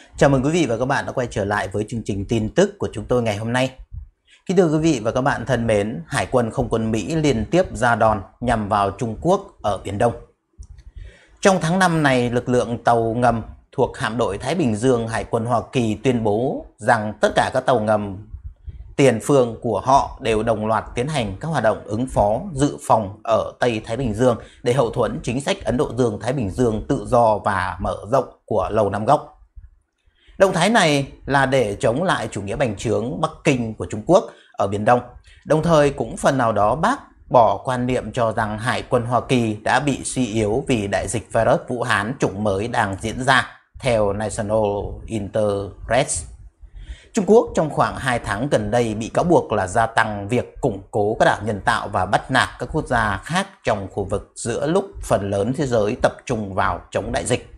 Chào mừng quý vị và các bạn đã quay trở lại với chương trình tin tức của chúng tôi ngày hôm nay. Kính thưa quý vị và các bạn thân mến, Hải quân Không quân Mỹ liên tiếp ra đòn nhằm vào Trung Quốc ở Biển Đông. Trong tháng 5 này, lực lượng tàu ngầm thuộc hạm đội Thái Bình Dương Hải quân Hoa Kỳ tuyên bố rằng tất cả các tàu ngầm tiền phương của họ đều đồng loạt tiến hành các hoạt động ứng phó dự phòng ở Tây Thái Bình Dương để hậu thuẫn chính sách Ấn Độ Dương-Thái Bình Dương tự do và mở rộng của Lầu Năm Góc. Động thái này là để chống lại chủ nghĩa bành trướng Bắc Kinh của Trung Quốc ở Biển Đông, đồng thời cũng phần nào đó bác bỏ quan niệm cho rằng Hải quân Hoa Kỳ đã bị suy yếu vì đại dịch virus Vũ Hán chủng mới đang diễn ra, theo National Interest. Trung Quốc trong khoảng 2 tháng gần đây bị cáo buộc là gia tăng việc củng cố các đảo nhân tạo và bắt nạt các quốc gia khác trong khu vực giữa lúc phần lớn thế giới tập trung vào chống đại dịch.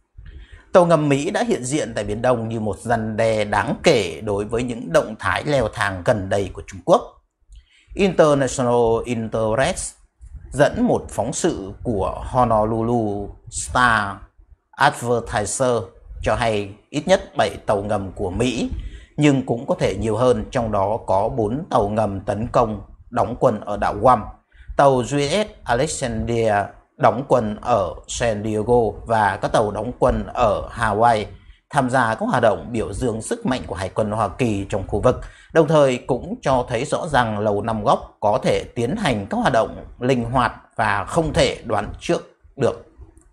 Tàu ngầm Mỹ đã hiện diện tại Biển Đông như một răn đe đáng kể đối với những động thái leo thang gần đây của Trung Quốc. International Interest dẫn một phóng sự của Honolulu Star Advertiser cho hay ít nhất 7 tàu ngầm của Mỹ, nhưng cũng có thể nhiều hơn, trong đó có 4 tàu ngầm tấn công đóng quân ở đảo Guam, tàu USS Alexandria đóng quân ở San Diego và các tàu đóng quân ở Hawaii tham gia các hoạt động biểu dương sức mạnh của Hải quân Hoa Kỳ trong khu vực, đồng thời cũng cho thấy rõ rằng Lầu Năm Góc có thể tiến hành các hoạt động linh hoạt và không thể đoán trước được.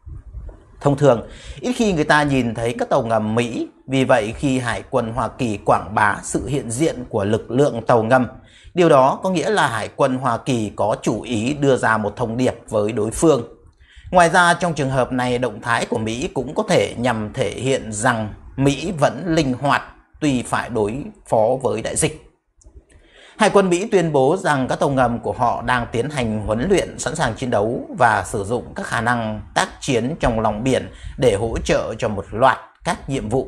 Thông thường, ít khi người ta nhìn thấy các tàu ngầm Mỹ, vì vậy khi Hải quân Hoa Kỳ quảng bá sự hiện diện của lực lượng tàu ngầm, điều đó có nghĩa là Hải quân Hoa Kỳ có chủ ý đưa ra một thông điệp với đối phương. Ngoài ra, trong trường hợp này, động thái của Mỹ cũng có thể nhằm thể hiện rằng Mỹ vẫn linh hoạt tuy phải đối phó với đại dịch. Hải quân Mỹ tuyên bố rằng các tàu ngầm của họ đang tiến hành huấn luyện sẵn sàng chiến đấu và sử dụng các khả năng tác chiến trong lòng biển để hỗ trợ cho một loạt các nhiệm vụ.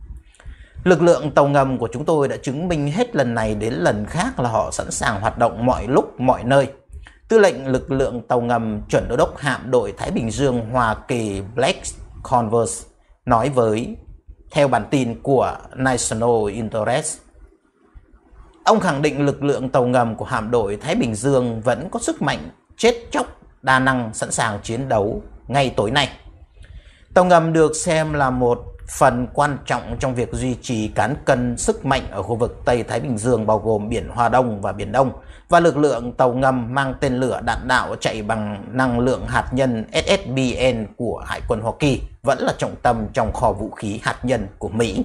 Lực lượng tàu ngầm của chúng tôi đã chứng minh hết lần này đến lần khác là họ sẵn sàng hoạt động mọi lúc, mọi nơi. Tư lệnh lực lượng tàu ngầm chuẩn đô đốc hạm đội Thái Bình Dương Hoa Kỳ Blake Converse nói theo bản tin của National Interest. Ông khẳng định lực lượng tàu ngầm của hạm đội Thái Bình Dương vẫn có sức mạnh chết chóc, đa năng, sẵn sàng chiến đấu ngay tối nay. Tàu ngầm được xem là một phần quan trọng trong việc duy trì cán cân sức mạnh ở khu vực Tây Thái Bình Dương, bao gồm Biển Hoa Đông và Biển Đông, và lực lượng tàu ngầm mang tên lửa đạn đạo chạy bằng năng lượng hạt nhân SSBN của Hải quân Hoa Kỳ vẫn là trọng tâm trong kho vũ khí hạt nhân của Mỹ.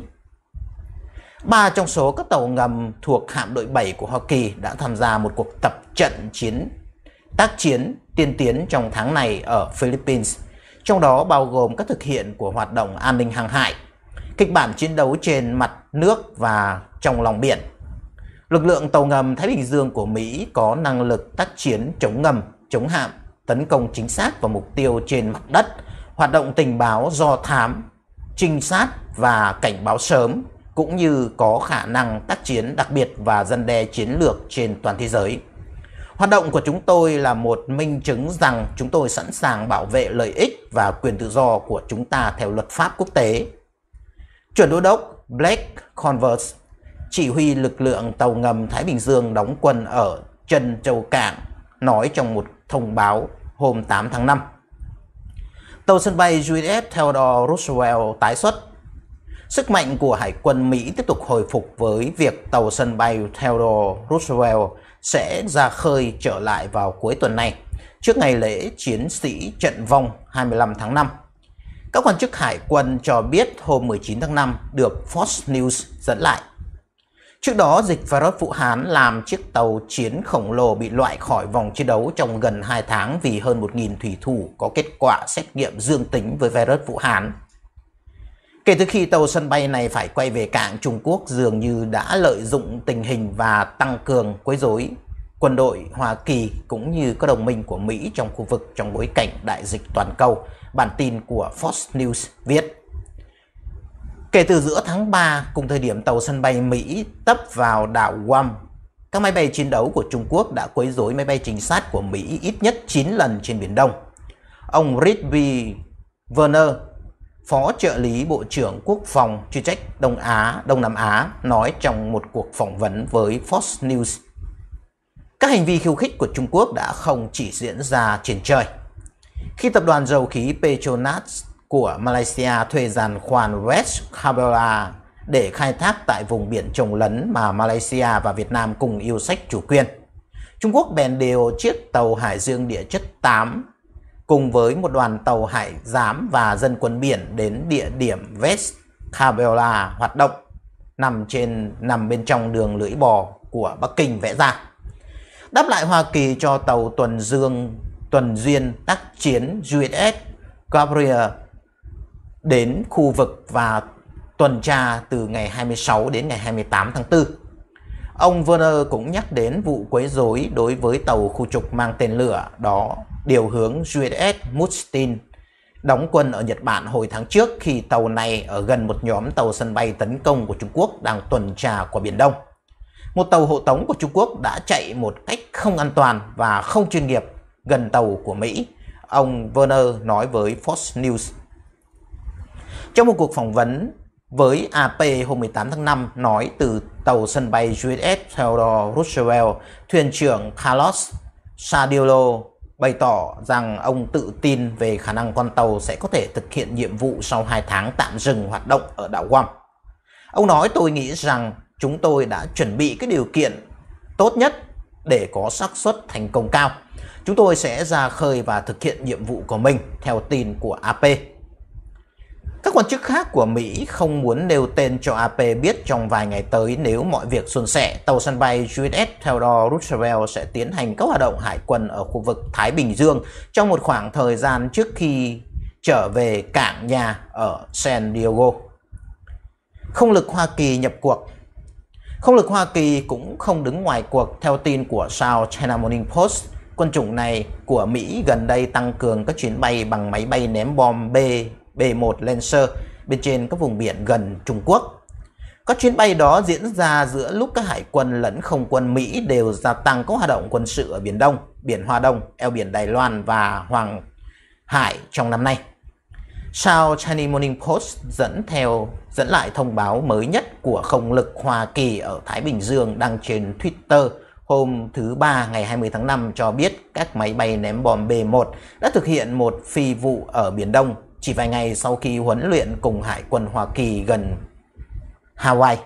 3 trong số các tàu ngầm thuộc hạm đội 7 của Hoa Kỳ đã tham gia một cuộc tập trận tác chiến tiên tiến trong tháng này ở Philippines, trong đó bao gồm các thực hiện của hoạt động an ninh hàng hải, kịch bản chiến đấu trên mặt nước và trong lòng biển. Lực lượng tàu ngầm Thái Bình Dương của Mỹ có năng lực tác chiến chống ngầm, chống hạm, tấn công chính xác vào mục tiêu trên mặt đất, hoạt động tình báo do thám, trinh sát và cảnh báo sớm, cũng như có khả năng tác chiến đặc biệt và răn đe chiến lược trên toàn thế giới. Hoạt động của chúng tôi là một minh chứng rằng chúng tôi sẵn sàng bảo vệ lợi ích và quyền tự do của chúng ta theo luật pháp quốc tế. Chuẩn đô đốc Blake Converse, chỉ huy lực lượng tàu ngầm Thái Bình Dương đóng quân ở Trân Châu Cảng, nói trong một thông báo hôm 8 tháng 5. Tàu sân bay USS Theodore Roosevelt tái xuất. Sức mạnh của Hải quân Mỹ tiếp tục hồi phục với việc tàu sân bay Theodore Roosevelt sẽ ra khơi trở lại vào cuối tuần này, trước ngày lễ chiến sĩ trận vong 25 tháng 5. Các quan chức Hải quân cho biết hôm 19 tháng 5 được Fox News dẫn lại. Trước đó, dịch virus Vũ Hán làm chiếc tàu chiến khổng lồ bị loại khỏi vòng chiến đấu trong gần 2 tháng vì hơn 1.000 thủy thủ có kết quả xét nghiệm dương tính với virus Vũ Hán. Kể từ khi tàu sân bay này phải quay về cảng, Trung Quốc dường như đã lợi dụng tình hình và tăng cường quấy rối quân đội Hoa Kỳ cũng như các đồng minh của Mỹ trong khu vực trong bối cảnh đại dịch toàn cầu, bản tin của Fox News viết. Kể từ giữa tháng 3, cùng thời điểm tàu sân bay Mỹ tấp vào đảo Guam, các máy bay chiến đấu của Trung Quốc đã quấy rối máy bay trinh sát của Mỹ ít nhất 9 lần trên Biển Đông. Ông Ritby Werner, Phó trợ lý Bộ trưởng Quốc phòng chuyên trách Đông Nam Á nói trong một cuộc phỏng vấn với Fox News. Các hành vi khiêu khích của Trung Quốc đã không chỉ diễn ra trên trời. Khi tập đoàn dầu khí Petronas của Malaysia thuê giàn khoan West Khabela để khai thác tại vùng biển trồng lấn mà Malaysia và Việt Nam cùng yêu sách chủ quyền, Trung Quốc bèn điều chiếc tàu Hải Dương Địa chất 8 cùng với một đoàn tàu hải giám và dân quân biển đến địa điểm West Khabela hoạt động nằm bên trong đường lưỡi bò của Bắc Kinh vẽ ra. Đáp lại, Hoa Kỳ cho tàu tuần duyên tác chiến USS Gabriel đến khu vực và tuần tra từ ngày 26 đến ngày 28 tháng 4. Ông Werner cũng nhắc đến vụ quấy rối đối với tàu khu trục mang tên lửa đó điều hướng USS Mustin đóng quân ở Nhật Bản hồi tháng trước, khi tàu này ở gần một nhóm tàu sân bay tấn công của Trung Quốc đang tuần tra qua Biển Đông. Một tàu hộ tống của Trung Quốc đã chạy một cách không an toàn và không chuyên nghiệp gần tàu của Mỹ, ông Werner nói với Fox News. Trong một cuộc phỏng vấn với AP hôm 18 tháng 5, nói từ tàu sân bay USS Theodore Roosevelt, thuyền trưởng Carlos Sadiolo bày tỏ rằng ông tự tin về khả năng con tàu sẽ có thể thực hiện nhiệm vụ sau 2 tháng tạm dừng hoạt động ở đảo Guam. Ông nói: "Tôi nghĩ rằng chúng tôi đã chuẩn bị cái điều kiện tốt nhất để có xác suất thành công cao. Chúng tôi sẽ ra khơi và thực hiện nhiệm vụ của mình", theo tin của AP. Các quan chức khác của Mỹ không muốn nêu tên cho AP biết trong vài ngày tới nếu mọi việc suôn sẻ, tàu sân bay USS Theodore Roosevelt sẽ tiến hành các hoạt động hải quân ở khu vực Thái Bình Dương trong một khoảng thời gian trước khi trở về cảng nhà ở San Diego. Không lực Hoa Kỳ nhập cuộc. Không lực Hoa Kỳ cũng không đứng ngoài cuộc. Theo tin của South China Morning Post, quân chủng này của Mỹ gần đây tăng cường các chuyến bay bằng máy bay ném bom B-1 Lancer bên trên các vùng biển gần Trung Quốc. Các chuyến bay đó diễn ra giữa lúc các hải quân lẫn không quân Mỹ đều gia tăng các hoạt động quân sự ở Biển Đông, Biển Hoa Đông, eo biển Đài Loan và Hoàng Hải trong năm nay. South China Morning Post dẫn lại thông báo mới nhất của không lực Hoa Kỳ ở Thái Bình Dương đăng trên Twitter hôm thứ Ba ngày 20 tháng 5 cho biết các máy bay ném bom B-1 đã thực hiện một phi vụ ở Biển Đông chỉ vài ngày sau khi huấn luyện cùng Hải quân Hoa Kỳ gần Hawaii.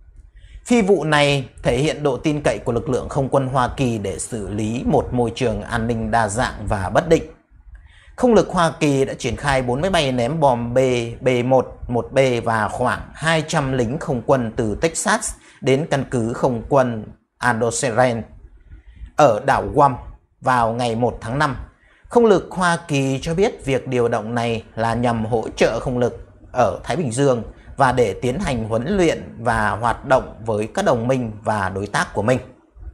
Phi vụ này thể hiện độ tin cậy của lực lượng không quân Hoa Kỳ để xử lý một môi trường an ninh đa dạng và bất định. Không lực Hoa Kỳ đã triển khai 4 máy bay ném bom B-1, 1B và khoảng 200 lính không quân từ Texas đến căn cứ không quân Andoseren ở đảo Guam vào ngày 1 tháng 5. Không lực Hoa Kỳ cho biết việc điều động này là nhằm hỗ trợ không lực ở Thái Bình Dương và để tiến hành huấn luyện và hoạt động với các đồng minh và đối tác của mình.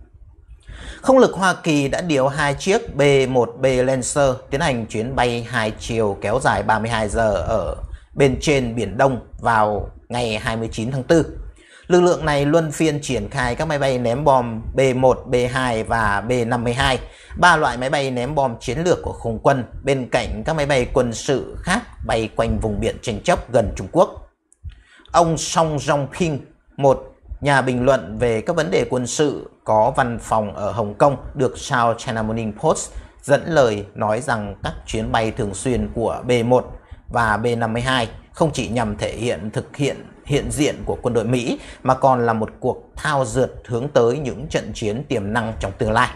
Không lực Hoa Kỳ đã điều 2 chiếc B-1B Lancer tiến hành chuyến bay 2 chiều kéo dài 32 giờ ở bên trên Biển Đông vào ngày 29 tháng 4. Lực lượng này luân phiên triển khai các máy bay ném bom B-1, B-2 và B-52, 3 loại máy bay ném bom chiến lược của không quân, bên cạnh các máy bay quân sự khác bay quanh vùng biển tranh chấp gần Trung Quốc. Ông Song Jong-ping, một nhà bình luận về các vấn đề quân sự có văn phòng ở Hồng Kông, được South China Morning Post dẫn lời nói rằng các chuyến bay thường xuyên của B-1 và B-52 không chỉ nhằm thực hiện hiện diện của quân đội Mỹ mà còn là một cuộc thao dượt hướng tới những trận chiến tiềm năng trong tương lai.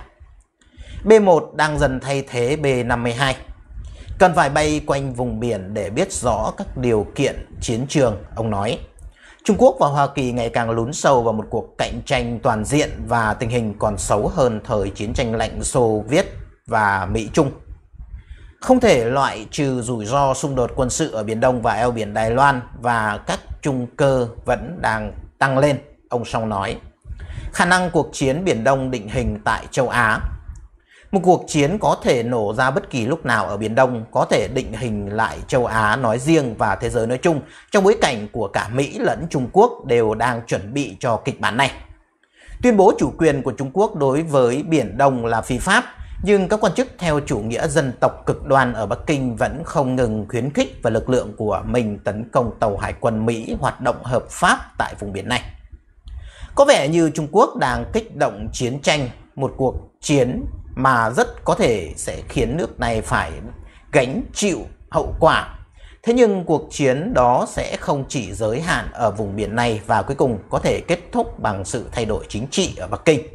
B-1 đang dần thay thế B-52. Cần phải bay quanh vùng biển để biết rõ các điều kiện chiến trường, ông nói. Trung Quốc và Hoa Kỳ ngày càng lún sâu vào một cuộc cạnh tranh toàn diện và tình hình còn xấu hơn thời chiến tranh lạnh Xô Viết và Mỹ-Trung. Không thể loại trừ rủi ro xung đột quân sự ở Biển Đông và eo biển Đài Loan và các trung cơ vẫn đang tăng lên, ông Song nói. Khả năng cuộc chiến Biển Đông định hình tại châu Á. Một cuộc chiến có thể nổ ra bất kỳ lúc nào ở Biển Đông, có thể định hình lại châu Á nói riêng và thế giới nói chung, trong bối cảnh của cả Mỹ lẫn Trung Quốc đều đang chuẩn bị cho kịch bản này. Tuyên bố chủ quyền của Trung Quốc đối với Biển Đông là phi pháp. Nhưng các quan chức theo chủ nghĩa dân tộc cực đoan ở Bắc Kinh vẫn không ngừng khuyến khích và lực lượng của mình tấn công tàu hải quân Mỹ hoạt động hợp pháp tại vùng biển này. Có vẻ như Trung Quốc đang kích động chiến tranh, một cuộc chiến mà rất có thể sẽ khiến nước này phải gánh chịu hậu quả. Thế nhưng cuộc chiến đó sẽ không chỉ giới hạn ở vùng biển này và cuối cùng có thể kết thúc bằng sự thay đổi chính trị ở Bắc Kinh.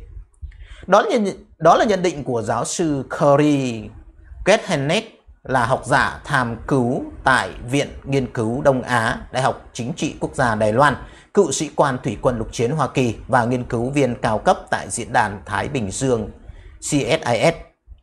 Đó là nhận định của giáo sư Corey Gethennet, là học giả tham cứu tại Viện Nghiên cứu Đông Á, Đại học Chính trị Quốc gia Đài Loan, cựu sĩ quan thủy quân lục chiến Hoa Kỳ và nghiên cứu viên cao cấp tại Diễn đàn Thái Bình Dương CSIS.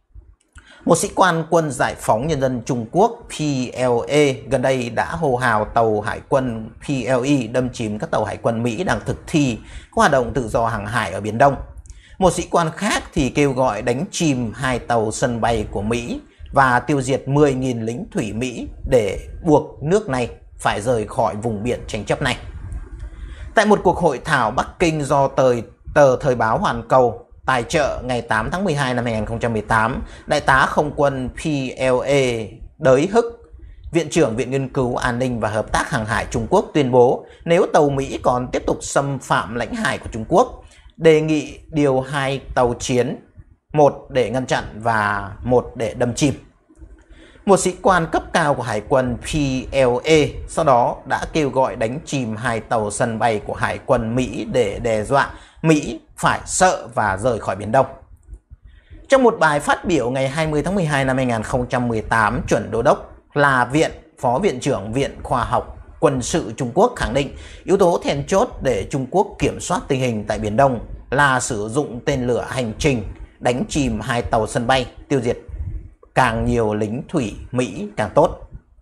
Một sĩ quan quân giải phóng nhân dân Trung Quốc PLA gần đây đã hô hào tàu hải quân PLE đâm chìm các tàu hải quân Mỹ đang thực thi các hoạt động tự do hàng hải ở Biển Đông. Một sĩ quan khác thì kêu gọi đánh chìm 2 tàu sân bay của Mỹ và tiêu diệt 10.000 lính thủy Mỹ để buộc nước này phải rời khỏi vùng biển tranh chấp này. Tại một cuộc hội thảo Bắc Kinh do tờ Thời báo Hoàn Cầu tài trợ ngày 8 tháng 12 năm 2018, Đại tá không quân PLA Đới Hức, Viện trưởng Viện Nghiên cứu An ninh và Hợp tác Hàng hải Trung Quốc tuyên bố nếu tàu Mỹ còn tiếp tục xâm phạm lãnh hải của Trung Quốc, đề nghị điều 2 tàu chiến, 1 để ngăn chặn và 1 để đâm chìm. Một sĩ quan cấp cao của Hải quân PLA sau đó đã kêu gọi đánh chìm 2 tàu sân bay của Hải quân Mỹ để đe dọa Mỹ phải sợ và rời khỏi Biển Đông. Trong một bài phát biểu ngày 20 tháng 12 năm 2018, chuẩn đô đốc là Phó Viện trưởng Viện Khoa học Quân sự Trung Quốc khẳng định yếu tố then chốt để Trung Quốc kiểm soát tình hình tại Biển Đông là sử dụng tên lửa hành trình đánh chìm 2 tàu sân bay, tiêu diệt càng nhiều lính thủy Mỹ càng tốt.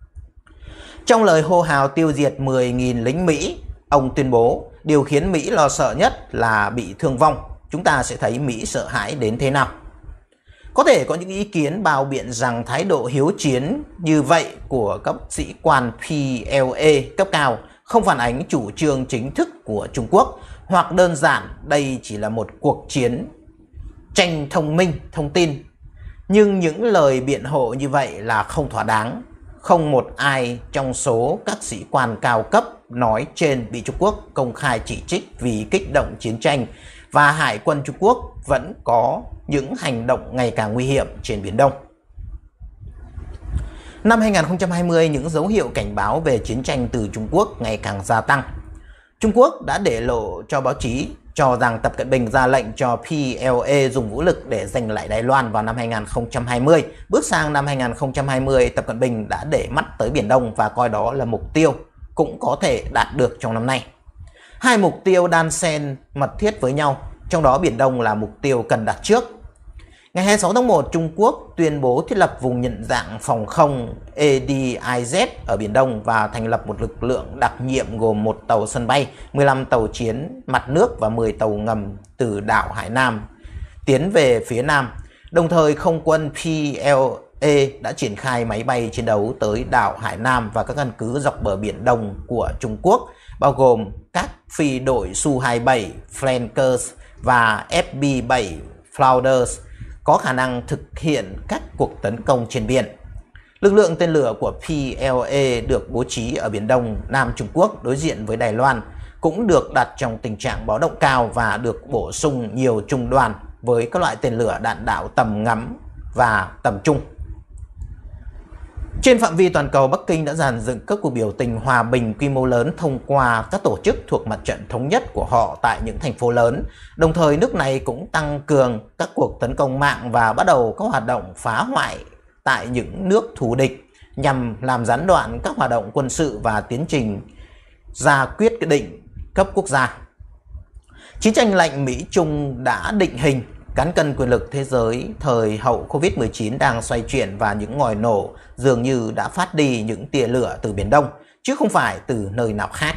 Trong lời hô hào tiêu diệt 10.000 lính Mỹ, ông tuyên bố điều khiến Mỹ lo sợ nhất là bị thương vong. Chúng ta sẽ thấy Mỹ sợ hãi đến thế nào. Có thể có những ý kiến bào biện rằng thái độ hiếu chiến như vậy của các sĩ quan PLA cấp cao không phản ánh chủ trương chính thức của Trung Quốc, hoặc đơn giản đây chỉ là một cuộc chiến tranh thông minh, thông tin. Nhưng những lời biện hộ như vậy là không thỏa đáng. Không một ai trong số các sĩ quan cao cấp nói trên bị Trung Quốc công khai chỉ trích vì kích động chiến tranh, và Hải quân Trung Quốc vẫn có những hành động ngày càng nguy hiểm trên Biển Đông. Năm 2020, những dấu hiệu cảnh báo về chiến tranh từ Trung Quốc ngày càng gia tăng. Trung Quốc đã để lộ cho báo chí cho rằng Tập Cận Bình ra lệnh cho PLA dùng vũ lực để giành lại Đài Loan vào năm 2020. Bước sang năm 2020, Tập Cận Bình đã để mắt tới Biển Đông và coi đó là mục tiêu cũng có thể đạt được trong năm nay. Hai mục tiêu đan xen mật thiết với nhau, trong đó Biển Đông là mục tiêu cần đặt trước. Ngày 26 tháng 1, Trung Quốc tuyên bố thiết lập vùng nhận dạng phòng không ADIZ ở Biển Đông và thành lập một lực lượng đặc nhiệm gồm 1 tàu sân bay, 15 tàu chiến mặt nước và 10 tàu ngầm từ đảo Hải Nam tiến về phía Nam. Đồng thời, không quân PLA đã triển khai máy bay chiến đấu tới đảo Hải Nam và các căn cứ dọc bờ Biển Đông của Trung Quốc, bao gồm các phi đội Su-27 Flankers và FB-7 Flounders, có khả năng thực hiện các cuộc tấn công trên biển. Lực lượng tên lửa của PLA được bố trí ở Biển Đông, Nam Trung Quốc đối diện với Đài Loan, cũng được đặt trong tình trạng báo động cao và được bổ sung nhiều trung đoàn với các loại tên lửa đạn đạo tầm ngắn và tầm trung. Trên phạm vi toàn cầu, Bắc Kinh đã dàn dựng các cuộc biểu tình hòa bình quy mô lớn thông qua các tổ chức thuộc mặt trận thống nhất của họ tại những thành phố lớn. Đồng thời, nước này cũng tăng cường các cuộc tấn công mạng và bắt đầu các hoạt động phá hoại tại những nước thù địch nhằm làm gián đoạn các hoạt động quân sự và tiến trình ra quyết định cấp quốc gia. Chiến tranh lạnh Mỹ-Trung đã định hình. Cán cân quyền lực thế giới thời hậu Covid-19 đang xoay chuyển và những ngòi nổ dường như đã phát đi những tia lửa từ Biển Đông, chứ không phải từ nơi nào khác.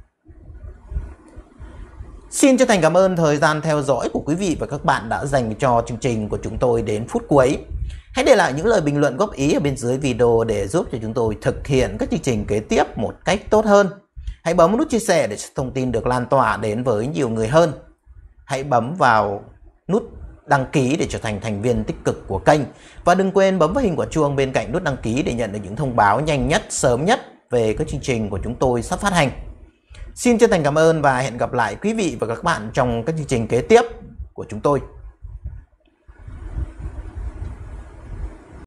Xin chân thành cảm ơn thời gian theo dõi của quý vị và các bạn đã dành cho chương trình của chúng tôi đến phút cuối. Hãy để lại những lời bình luận góp ý ở bên dưới video để giúp cho chúng tôi thực hiện các chương trình kế tiếp một cách tốt hơn. Hãy bấm nút chia sẻ để thông tin được lan tỏa đến với nhiều người hơn. Hãy bấm vào nút đăng ký để trở thành thành viên tích cực của kênh. Và đừng quên bấm vào hình quả chuông bên cạnh nút đăng ký để nhận được những thông báo nhanh nhất, sớm nhất về các chương trình của chúng tôi sắp phát hành. Xin chân thành cảm ơn và hẹn gặp lại quý vị và các bạn trong các chương trình kế tiếp của chúng tôi.